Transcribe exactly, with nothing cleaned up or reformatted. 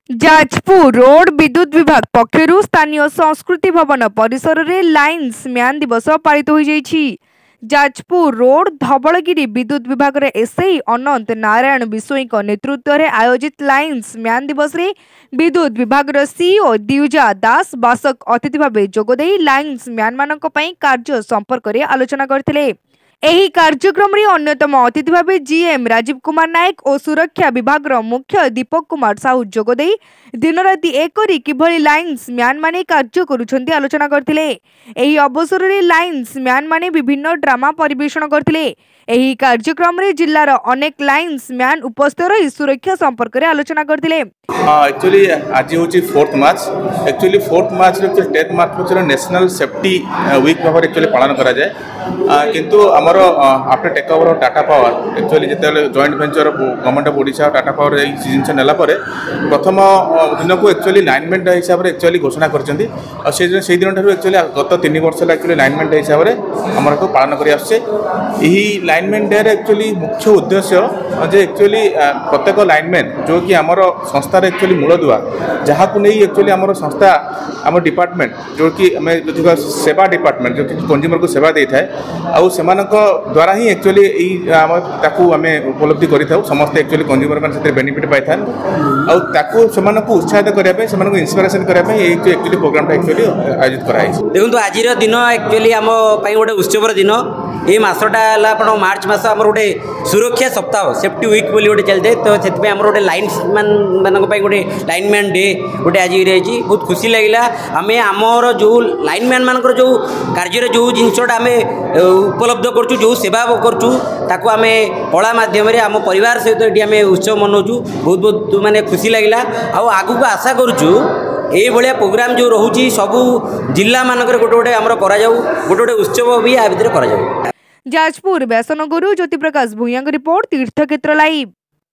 Jajpur road विद्युत विभाग पक्षरु स्थानीय संस्कृति भवन परिसर रे लाइन्स म्यान दिवस पालित हो जाइछि। जाजपुर रोड धवलगिरी विद्युत विभाग रे एसआई अनंत नारायण बिशोई नेतृत्व रे आयोजित लाइन्स म्यान दिवस रे विद्युत विभाग रो सीईओ दिउजा दास बासक अतिथि भावे जोगदे लाइन्स म्यान मानक पई कार्य संपर्क रे आलोचना करथिले। एही कार्यक्रम रे अन्यतम अतिथि भावे जीएम राजीव कुमार नायक और सुरक्षा विभाग रो मुख्य दीपक कुमार साहू जोगदे दिन राति एक करी किभली लाइन्स म्यान माने कार्य करुछंती आलोचना करथिले। एही अवसर रे लाइन्स म्यान माने विभिन्न ड्रामा परिवेषण करथिले। एही कार्यक्रम रे जिल्लार अनेक लाइन्स म्यान उपस्थित रही सुरक्षा संपर्क रे आलोचना करथिले। एक्चुअली आज होची fourth March actually fourth March रे टेन मार्च रे नेशनल सेफ्टी वीक भाव एक्चुअली पालन करा जाए किंतु हमर after take over Tata power actually जेते joint venture government of Odisha Tata power ए जिनस नेला परे प्रथम दिन को एक्चुअली लाइनमेंट हिसाब रे एक्चुअली घोषणा करचंदी और से से दिन ठारू एक्चुअली गत तीन वर्ष एक्चुअली लाइनमेंट हिसाब रे हमर को पालन करि आछे। एही लाइनमेंट डे रे एक्चुअली मुख्य उद्देश्य जे एक्चुअली प्रत्येक लाइनमैन जो कि हमर संस्था रे एक्चुअली मूलदुआ जहाँ को नहीं एक्चुअली हमर संस्था आम डिपार्टमेंट जो कि आम सेवा डिपार्टमेंट जो कि कंज्यूमर को सेवा दे थाए आउ सेमानक द्वारा ही एक्चुअली आम ताकू आम उपलब्धि करिथाउ समस्त एक्चुअली कंज्यूमर मान से बेनिफिट पाई था आउ ताकू सेमानक उत्साहित करिया पे सेमानक इंस्पिरेशन करिया पे ए एक्चुअली प्रोग्राम एक्चुअली आयोजित कराई। देखो आज दिन एक्चुअली आम गोटे उत्सवर दिन ये मसटा है मार्च मस आम गोटे सुरक्षा सप्ताह सेफ्टी वीक बोली गोटे चलते तो से आम गोटे लाइन मान गोटे लाइनमैन डे गोटे आज रही बहुत खुशी लगिला। आम आमर जो लाइनमैन मान जो कार्य जो जिनसटा आम उपलब्ध करूँ जो सेवा करूँ ताकू आम कला मध्यम आम परिवार सहित ये आम उत्सव मनाऊँ बहुत बहुत माने खुशी लगिला। आगू को आशा करूँ ये भाया प्रोग्राम जो रोचे सबू जिला मानक गोटे गोटे आमर करा गोटे गोटे उत्सव भी आ भितर करा। जाजपुर व्यासनगरु ज्योति प्रकाश भूया रिपोर्ट तीर्थक्षेत्र लाइव।